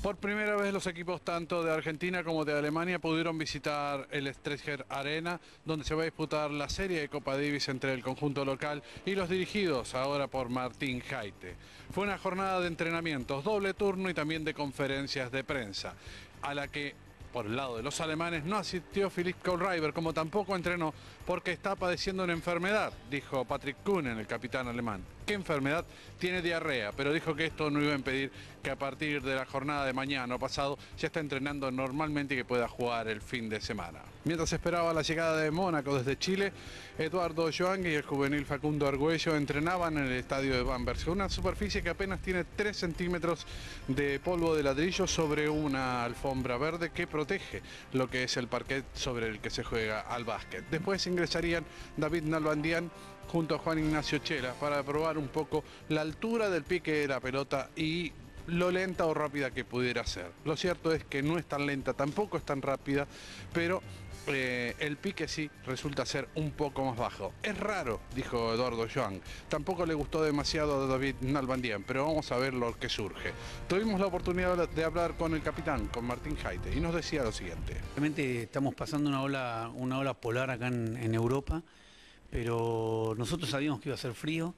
Por primera vez los equipos tanto de Argentina como de Alemania pudieron visitar el Stretcher Arena, donde se va a disputar la serie de Copa Davis entre el conjunto local y los dirigidos ahora por Martin Heite. Fue una jornada de entrenamientos, doble turno y también de conferencias de prensa, a la que por el lado de los alemanes no asistió Philipp Kohlreiber, como tampoco entrenó porque está padeciendo una enfermedad, dijo Patrick Kühnen, el capitán alemán. ¿Qué enfermedad? Tiene diarrea, pero dijo que esto no iba a impedir que a partir de la jornada de mañana o pasado ya está entrenando normalmente y que pueda jugar el fin de semana. Mientras esperaba la llegada de Mónaco desde Chile, Eduardo Joang y el juvenil Facundo Argüello entrenaban en el estadio de Bamberg, una superficie que apenas tiene 3 centímetros de polvo de ladrillo sobre una alfombra verde que protege lo que es el parquet sobre el que se juega al básquet. Después ingresarían David Nalbandian junto a Juan Ignacio Chela para probar un poco la altura del pique de la pelota y lo lenta o rápida que pudiera ser. Lo cierto es que no es tan lenta, tampoco es tan rápida, pero el pique sí resulta ser un poco más bajo. Es raro, dijo Eduardo Joang. Tampoco le gustó demasiado a David Nalbandian, pero vamos a ver lo que surge. Tuvimos la oportunidad de hablar con el capitán, con Martin Heite, y nos decía lo siguiente. Realmente estamos pasando una ola polar acá en Europa, pero nosotros sabíamos que iba a ser frío.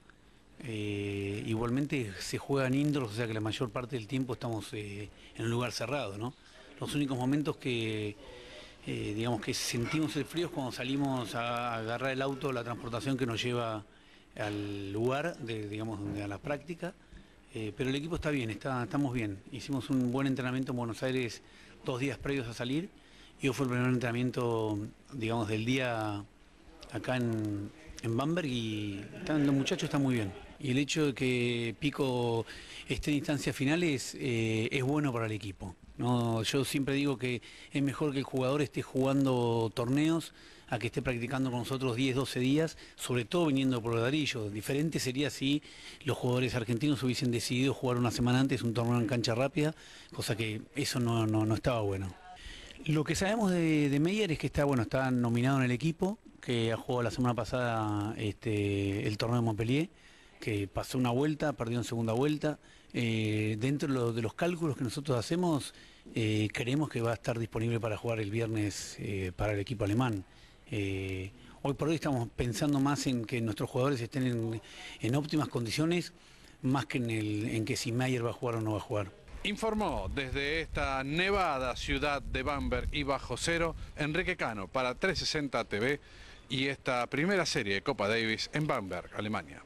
Igualmente se juegan indoors, o sea que la mayor parte del tiempo estamos en un lugar cerrado, ¿no? Los únicos momentos que digamos que sentimos el frío es cuando salimos a agarrar el auto, la transportación que nos lleva al lugar, digamos, a la práctica. Pero el equipo está bien, estamos bien. Hicimos un buen entrenamiento en Buenos Aires 2 días previos a salir y hoy fue el primer entrenamiento, digamos, del día acá en Bamberg y los muchachos están muy bien. Y el hecho de que Pico esté en instancias finales es bueno para el equipo, ¿no? Yo siempre digo que es mejor que el jugador esté jugando torneos a que esté practicando con nosotros 10, 12 días, sobre todo viniendo por el ladrillo. Diferente sería si los jugadores argentinos hubiesen decidido jugar una semana antes un torneo en cancha rápida, cosa que eso no estaba bueno. Lo que sabemos de Meyer es que está nominado en el equipo, que ha jugado la semana pasada el torneo de Montpellier, que pasó una vuelta, perdió en segunda vuelta. Dentro de los cálculos que nosotros hacemos, creemos que va a estar disponible para jugar el viernes para el equipo alemán. Hoy por hoy estamos pensando más en que nuestros jugadores estén en óptimas condiciones, más que en que si Meyer va a jugar o no va a jugar. Informó desde esta nevada ciudad de Bamberg y bajo cero Enrique Cano para 360 TV y esta primera serie de Copa Davis en Bamberg, Alemania.